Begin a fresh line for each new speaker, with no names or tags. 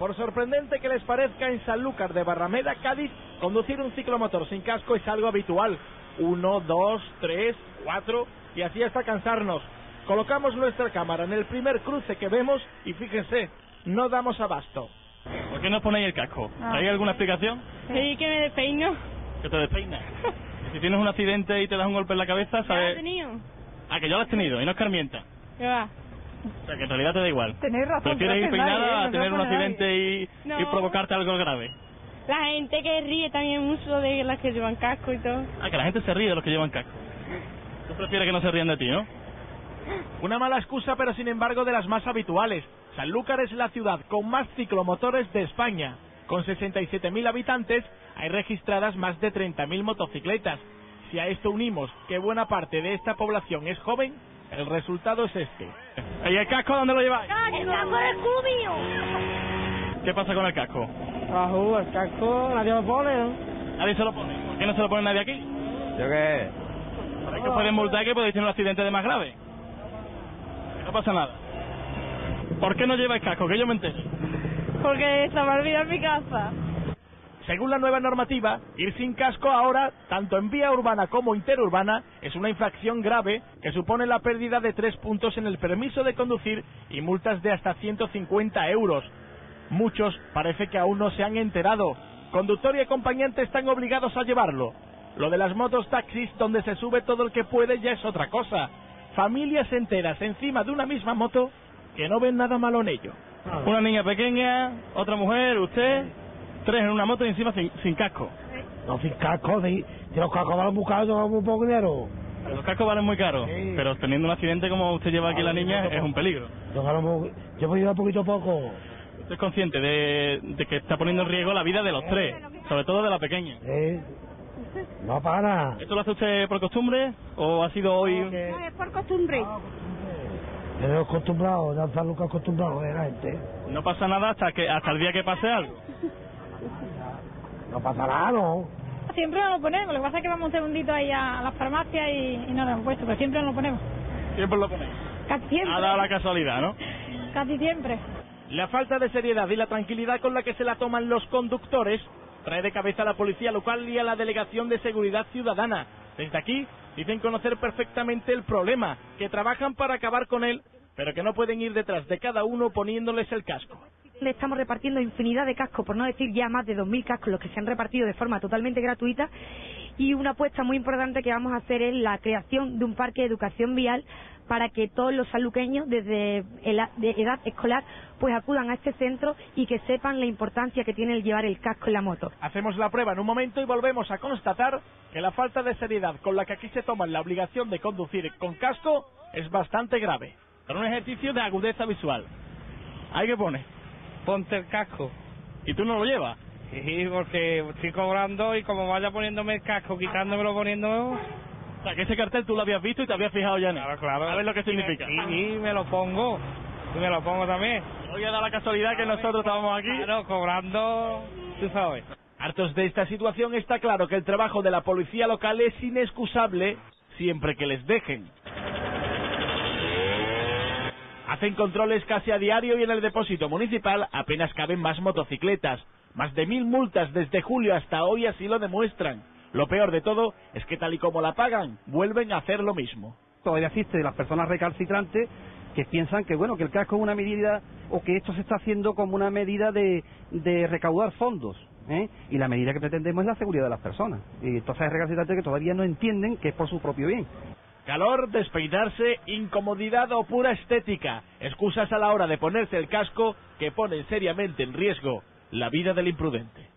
Por sorprendente que les parezca, en Sanlúcar de Barrameda, Cádiz, conducir un ciclomotor sin casco es algo habitual. 1, 2, 3, 4 y así hasta cansarnos. Colocamos nuestra cámara en el primer cruce que vemos y fíjense, no damos abasto.
¿Por qué no ponéis el casco? ¿Hay alguna explicación?
Sí, que me despeino.
¿Que te despeinas? Si tienes un accidente y te das un golpe en la cabeza, ¿sabes?
¿Ya lo he tenido?
Ah, que ya lo has tenido y no escarmienta.
¿Qué va?
O sea, que en realidad te da igual.
Tenéis razón.
¿Prefieres ir peinada a tener un accidente y
No.
provocarte algo grave?
La gente que ríe también mucho de las que llevan casco y todo.
Ah, que la gente se ríe de los que llevan casco. Tú prefieres que no se rían de ti, ¿no?
Una mala excusa, pero sin embargo de las más habituales. Sanlúcar es la ciudad con más ciclomotores de España. Con 67.000 habitantes hay registradas más de 30.000 motocicletas. Si a esto unimos que buena parte de esta población es joven, el resultado es este.
¿Y el casco dónde lo lleváis?
¡El casco del cubio!
¿Qué pasa con el casco?
El casco nadie lo pone, ¿no?
¿Nadie se lo pone? ¿Por qué no se lo pone nadie aquí?
¿Yo qué?
¿Por qué pueden multar que podéis tener un accidente de más grave? No pasa nada. ¿Por qué no lleva el casco? Que yo me entere.
Porque se me ha olvidado en mi casa.
Según la nueva normativa, ir sin casco ahora, tanto en vía urbana como interurbana, es una infracción grave que supone la pérdida de 3 puntos en el permiso de conducir y multas de hasta 150 euros. Muchos parece que aún no se han enterado. Conductor y acompañante están obligados a llevarlo. Lo de las motos taxis, donde se sube todo el que puede, ya es otra cosa. Familias enteras encima de una misma moto que no ven nada malo en ello.
Una niña pequeña, otra mujer, usted, 3 en una moto y encima sin casco.
No, sin casco, de los cascos valen muy caros, valen muy poco dinero.
Los cascos valen muy caros,
Sí.
pero teniendo un accidente como usted lleva aquí la niña es un peligro.
Yo voy a ir poquito a poco.
¿Usted es consciente de que está poniendo en riesgo la vida de los 3, sobre todo de la pequeña?
No para.
¿Esto lo hace usted por costumbre o ha sido hoy?
No, es por costumbre.
Tenemos acostumbrados, ya están Lucas acostumbrados de la gente.
No pasa nada hasta el día que pase algo.
No pasa nada, ¿no?
Siempre nos lo ponemos, lo que pasa es que vamos un segundito ahí a las farmacias y no nos hemos puesto, pero siempre nos lo ponemos.
Siempre lo ponéis.
Casi siempre.
Ha dado la casualidad, ¿no?
Casi siempre.
La falta de seriedad y la tranquilidad con la que se la toman los conductores trae de cabeza a la policía local y a la Delegación de Seguridad Ciudadana. Desde aquí dicen conocer perfectamente el problema, que trabajan para acabar con él, pero que no pueden ir detrás de cada uno poniéndoles el casco.
Le estamos repartiendo infinidad de cascos, por no decir ya más de 2.000 cascos, los que se han repartido de forma totalmente gratuita, y una apuesta muy importante que vamos a hacer es la creación de un parque de educación vial para que todos los sanluqueños desde de edad escolar pues acudan a este centro y que sepan la importancia que tiene el llevar el casco en la moto.
Hacemos la prueba en un momento y volvemos a constatar que la falta de seriedad con la que aquí se toman la obligación de conducir con casco es bastante grave.
Para un ejercicio de agudeza visual. ¿Hay que poner?
Ponte el casco.
¿Y tú no lo llevas?
Sí, porque estoy cobrando y como vaya poniéndome el casco, quitándomelo, poniéndolo...
O sea, que ese cartel tú lo habías visto y te habías fijado ya en él.
Claro.
A ver lo que significa.
Sí, me lo pongo. Y me lo pongo también.
Hoy ha dado la casualidad que nosotros estábamos aquí.
Claro, cobrando, tú sabes.
Hartos de esta situación, está claro que el trabajo de la policía local es inexcusable siempre que les dejen. Hacen controles casi a diario y en el depósito municipal apenas caben más motocicletas. Más de 1.000 multas desde julio hasta hoy así lo demuestran. Lo peor de todo es que tal y como la pagan, vuelven a hacer lo mismo.
Todavía existe de las personas recalcitrantes que piensan que bueno, que el casco es una medida o que esto se está haciendo como una medida de recaudar fondos, y la medida que pretendemos es la seguridad de las personas. Y entonces hay recalcitrantes que todavía no entienden que es por su propio bien.
Calor, despeinarse, incomodidad o pura estética. Excusas a la hora de ponerse el casco que ponen seriamente en riesgo la vida del imprudente.